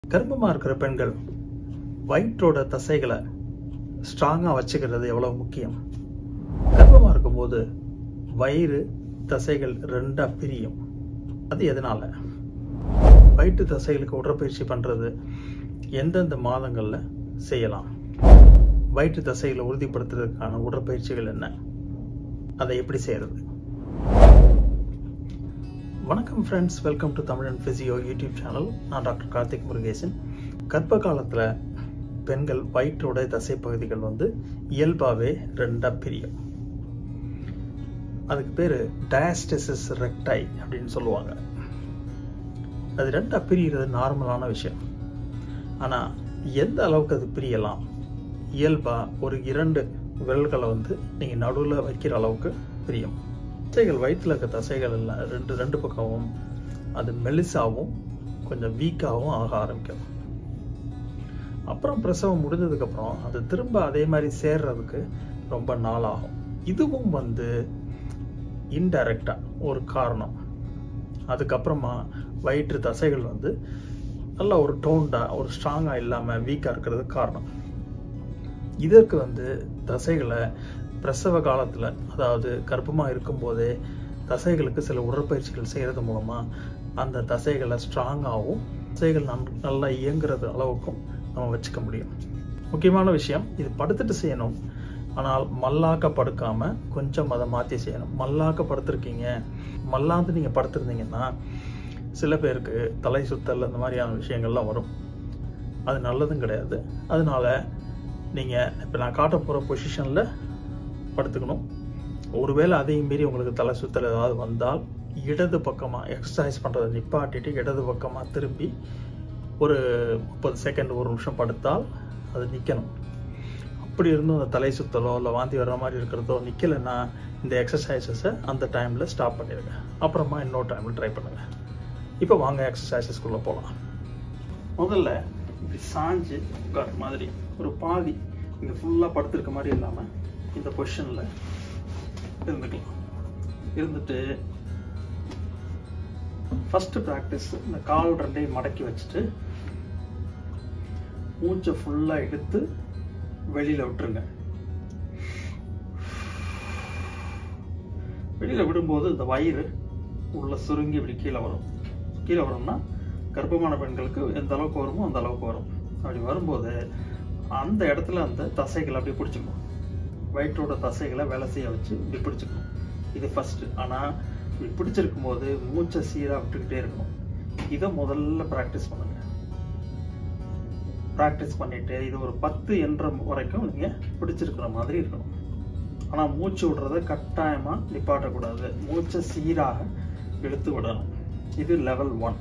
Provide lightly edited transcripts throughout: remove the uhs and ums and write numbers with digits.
கர்ப்பமா இருக்கிற பெண்கள் வயிற்றோட தசைகளை ஸ்ட்ராங்கா வச்சுக்கிறது எவ்வளவு முக்கியம். கர்ப்பமா இருக்கும்போது வயிறு தசைகள் ரெண்டா பிரியும். அது எதனால? வயிற்று தசைகளுக்கு உடற்பயிற்சி பண்றது எந்தெந்த மாதங்கள்ல செய்யலாம்? வயிற்று தசைகளை உறுதிப்படுத்துறதுக்கான உடற்பயிற்சிகள் என்ன? அதை எப்படி செய்யறது? வணக்கம் friends, welcome to Tamil and physio YouTube channel. நான் டாக்டர் கார்த்திக் முருகேசன். கர்ப்ப காலத்தில் பெண்கள் வயிற்றோட தசை பகுதிகள் இயல்பாகவே ரெண்டாக பிரியும். அதுக்கு பேர் டயாஸ்டசிஸ் ரெக்டை அப்படின்னு சொல்லுவாங்க. அது ரெண்டாக பிரிகிறது நார்மலான விஷயம். ஆனால் எந்த அளவுக்கு அது பிரியலாம்? இயல்பாக ஒரு 2 விரல்களை நீங்கள் நடுவில் வைக்கிற அளவுக்கு பிரியும். தசைகள், வயிற்றில் இருக்க தசைகள் எல்லாம் ரெண்டு பக்கமும் அது மெலிசாவும் கொஞ்சம் வீக்காகவும் ஆக ஆரம்பிக்கும். அப்புறம் பிரசவம் முடிஞ்சதுக்கப்புறம் அது திரும்ப அதே மாதிரி சேர்றதுக்கு ரொம்ப நாள் ஆகும். இதுவும் இன்டைரக்டா ஒரு காரணம். அதுக்கப்புறமா வயிற்று தசைகள் நல்லா ஒரு டோன்டா, ஒரு ஸ்ட்ராங்கா இல்லாம வீக்கா இருக்கிறது காரணம். இதற்கு தசைகளை பிரசவ காலத்துல, அதாவது கர்ப்பமா இருக்கும் போதே தசைகளுக்கு சில உடற்பயிற்சிகள் செய்யறது மூலமா அந்த தசைகளை ஸ்ட்ராங்காகவும் தசைகள் நல்லா இயங்குறது அளவுக்கும் நம்ம வச்சுக்க முடியும். முக்கியமான விஷயம், இது படுத்துட்டு செய்யணும். ஆனால் மல்லாக்க படுக்காம கொஞ்சம் அதை மாற்றி செய்யணும். மல்லாக்க படுத்திருக்கீங்க, மல்லாந்து நீங்கள் படுத்திருந்தீங்கன்னா சில பேருக்கு தலை சுத்தல் அந்த மாதிரியான விஷயங்கள்லாம் வரும். அது நல்லதும் கிடையாது. அதனால நீங்கள் இப்போ நான் காட்ட போகிற பொசிஷனில் படுத்துக்கணும். ஒருவேளை அதையும் மீறி உங்களுக்கு தலை சுத்தல் ஏதாவது வந்தால் இடது பக்கமாக எக்ஸசைஸ் பண்ணுறதை நிப்பாட்டிட்டு இடது பக்கமாக திரும்பி ஒரு 30 செகண்ட், 1 நிமிஷம் படுத்தால் அது நிற்கணும். அப்படி இருந்தும் அந்த தலை சுத்தலோ இல்லை வாந்தி வர்ற மாதிரி இருக்கிறதோ நிற்கலைன்னா இந்த எக்ஸசைசஸை அந்த டைமில் ஸ்டாப் பண்ணிடுங்க. அப்புறமா இன்னொரு டைமில் ட்ரை பண்ணுங்கள். இப்போ வாங்க எக்ஸசைசஸ்குள்ளே போகலாம். முதல்ல இப்படி சாஞ்சு உட்கார மாதிரி ஒரு பாதி இங்கே ஃபுல்லாக படுத்துருக்க மாதிரி இல்லாமல் இந்த பொசிஷனில் இருந்துக்கலாம். இருந்துட்டு ஃபர்ஸ்ட் ப்ராக்டிஸ், இந்த கால் ரெண்டையும் மடக்கி வச்சுட்டு மூச்சை ஃபுல்லாக எடுத்து வெளியில் விட்டுருங்க. வெளியில் விடும்போது இந்த வயிறு உள்ள சுருங்கி இப்படி கீழே வரும். கீழே வரும்னா கர்ப்பமான பெண்களுக்கு எந்த அளவுக்கு வருமோ அந்த அளவுக்கு வரும். அப்படி வரும்போது அந்த இடத்துல அந்த தசைகளை அப்படி பிடிச்சிக்கணும். வயிற்றோட தசைகளை வேலை செய்ய வச்சு இப்படி பிடிச்சிக்கணும். இது ஃபர்ஸ்ட். ஆனால் இப்படி பிடிச்சிருக்கும் போது மூச்சை சீராக விட்டுக்கிட்டே இருக்கணும். இதை முதல்ல ப்ராக்டிஸ் பண்ணுங்க. ப்ராக்டிஸ் பண்ணிட்டு இது ஒரு 10 என்ற வரைக்கும் நீங்கள் பிடிச்சிருக்கிற மாதிரி இருக்கணும். ஆனால் மூச்சு விடுறத கட்டாயமாக நிப்பாட்டக்கூடாது. மூச்சை சீராக இழுத்து விடணும். இது லெவல் 1.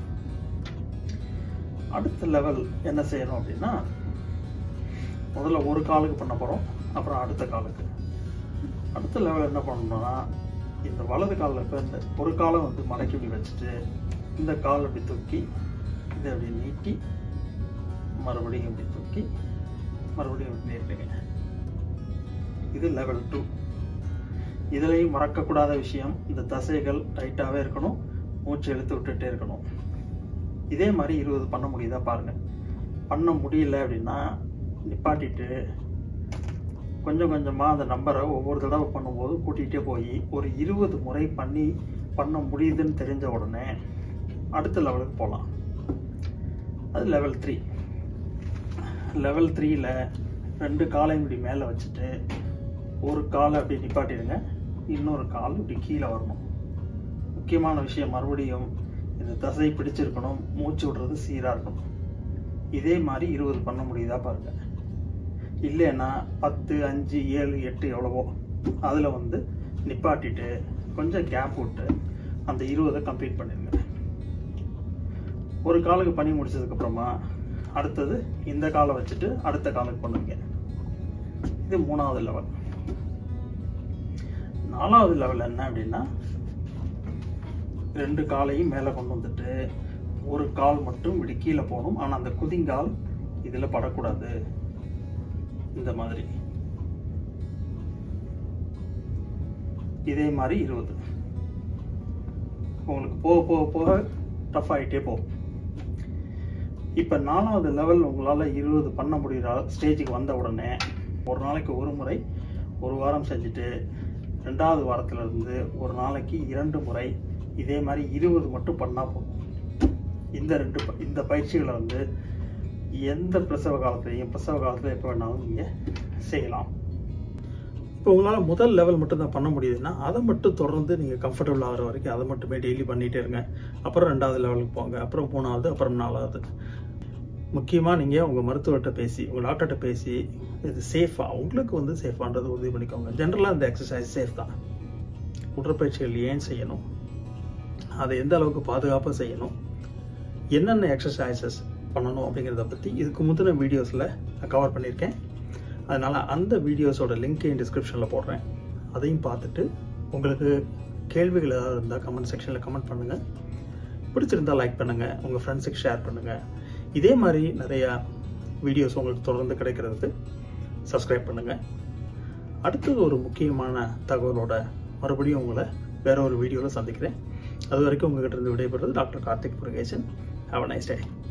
அடுத்த லெவல் என்ன செய்யணும் அப்படின்னா, முதல்ல ஒரு காலுக்கு பண்ண போகிறோம், அப்புறம் அடுத்த காலுக்கு. அடுத்த லெவல் என்ன பண்ணணும்னா, இந்த வலது காலில் இப்போ இந்த ஒரு காலை மடக்கி இப்படி வச்சுட்டு இந்த கால் அப்படி தூக்கி இதை அப்படி நீட்டி மறுபடியும் இப்படி தூக்கி மறுபடியும் இப்படி நீட்டுங்க. இது லெவல் 2. இதுலேயும் மறக்கக்கூடாத விஷயம், இந்த தசைகள் டைட்டாகவே இருக்கணும், மூச்சு இழுத்து விட்டுட்டே இருக்கணும். இதே மாதிரி 20 பண்ண முடியுதா பாருங்க. பண்ண முடியல அப்படின்னா நிப்பாட்டிட்டு கொஞ்சம் கொஞ்சமாக அந்த நம்பரை ஒவ்வொரு தடவை பண்ணும்போது கூட்டிகிட்டே போய் ஒரு 20 முறை பண்ண முடியுதுன்னு தெரிஞ்ச உடனே அடுத்த லெவலுக்கு போகலாம். அது லெவல் 3. லெவல் 3ல் 2 காலையும் இப்படி மேலே வச்சுட்டு ஒரு காலை அப்படி நிப்பாட்டிடுங்க, இன்னொரு கால் இப்படி கீழே வரணும். முக்கியமான விஷயம், மறுபடியும் இந்த தசை பிடிச்சிருக்கணும், மூச்சு விடுறது சீராக இருக்கணும். இதே மாதிரி 20 பண்ண முடியுதா பாருங்க. இல்லைன்னா 10, 5, 7, 8 எவ்வளவோ அதில் நிப்பாட்டிட்டு கொஞ்சம் கேப் விட்டு அந்த 20 கம்ப்ளீட் பண்ணிடுங்க. ஒரு காலுக்கு பண்ணி முடிச்சதுக்கப்புறமா அடுத்தது இந்த காலை வச்சுட்டு அடுத்த காலுக்கு பண்ணுங்க. இது 3வது லெவல். 4வது லெவல் என்ன அப்படின்னா, 2 காலையும் மேலே கொண்டு வந்துட்டு ஒரு கால் மட்டும் இப்படி கீழே போகணும். ஆனால் அந்த குதிங்கால் இதில் படக்கூடாது. இந்த மாதிரி இதே மாதிரி 20. உங்களுக்கு போக போக போக டஃப் ஆகிட்டே போகும். இப்போ 4வது லெவல் உங்களால் 20 பண்ண முடிகிற ஸ்டேஜுக்கு வந்த உடனே ஒரு நாளைக்கு ஒரு முறை 1 வாரம் செஞ்சுட்டு 2வது வாரத்திலிருந்து ஒரு நாளைக்கு 2 முறை இதே மாதிரி 20 மட்டும் பண்ணால் போதும். இந்த பயிற்சிகளை வந்து எந்த பிரசவ காலத்தில் எப்போ வேணாலும் நீங்கள் செய்யலாம். இப்போ உங்களால் முதல் லெவல் மட்டும் தான் பண்ண முடியுதுன்னா அதை மட்டும் தொடர்ந்து நீங்கள் கம்ஃபர்டபுள் ஆகிற வரைக்கும் அதை மட்டுமே டெய்லி பண்ணிகிட்டே இருங்க. அப்புறம் 2வது லெவலுக்கு போங்க, அப்புறம் 3வது, அப்புறம் 4வது. முக்கியமாக நீங்கள் உங்கள் மருத்துவர்கிட்ட பேசி உங்கள் டாக்டர்கிட்ட பேசி இது சேஃபாக உங்களுக்கு வந்து சேஃபான்றது உறுதி பண்ணிக்கோங்க. ஜென்ரலாக இந்த எக்ஸசைஸ் சேஃப் தான். உடற்பயிற்சிகள் ஏன் செய்யணும், அதை எந்த அளவுக்கு பாதுகாப்பாக செய்யணும், என்னென்ன எக்ஸசைசஸ் பண்ணணும் அப்படிங்கிறத பற்றி இதுக்கு முந்தின வீடியோஸில் நான் கவர் பண்ணியிருக்கேன். அதனால் அந்த வீடியோஸோட லிங்க்கையும் டிஸ்கிரிப்ஷனில் போடுறேன். அதையும் பார்த்துட்டு உங்களுக்கு கேள்விகள் ஏதாவது இருந்தால் கமெண்ட் செக்ஷனில் கமெண்ட் பண்ணுங்கள். பிடிச்சிருந்தால் லைக் பண்ணுங்கள், உங்கள் ஃப்ரெண்ட்ஸுக்கு ஷேர் பண்ணுங்கள். இதே மாதிரி நிறையா வீடியோஸ் உங்களுக்கு தொடர்ந்து கிடைக்கிறதுக்கு சப்ஸ்கிரைப் பண்ணுங்கள். அடுத்தது ஒரு முக்கியமான தகவலோட மறுபடியும் உங்களை வேற ஒரு வீடியோவில் சந்திக்கிறேன். அது வரைக்கும் உங்ககிட்ட இருந்து விடைபெறுவது doctor Karthik Murugesan. Have a nice day.